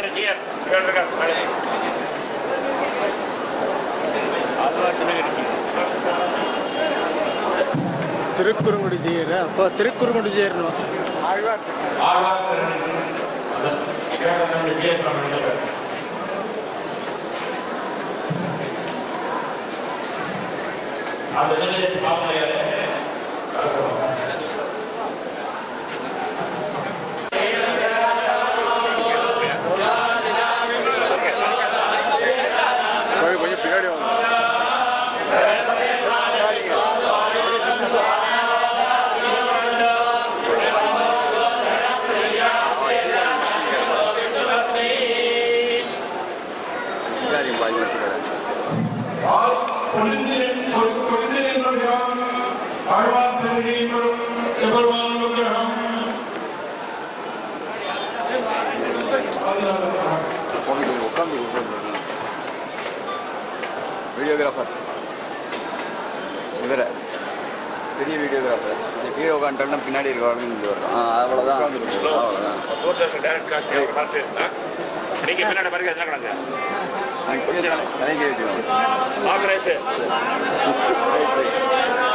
திருக்குறுங்குடி ஜீர அப்போ திருக்குறுங்குடி ஜீரணும் கொஞ்சம் பின்னாடி வீடியோகிராஃபர் இவர பெரிய வீடியோகிராஃபர் ஹீரோ கான்டென்ட்னா பின்னாடி இருக்காங்க அவ்வளோதான் நீங்க பின்னாடி பாருங்க எத்தனை கிடங்க கொஞ்சம் ஆக்ரேஷ்